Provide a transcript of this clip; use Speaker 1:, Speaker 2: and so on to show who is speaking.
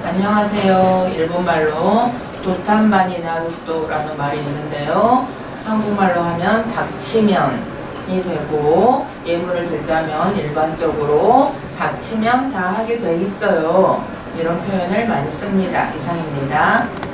Speaker 1: 안녕하세요. 일본말로 도탄바니 나루토라는 말이 있는데요. 한국말로 하면 닥치면이 되고, 예문을 들자면 일반적으로 닥치면 다 하게 돼 있어요. 이런 표현을 많이 씁니다. 이상입니다.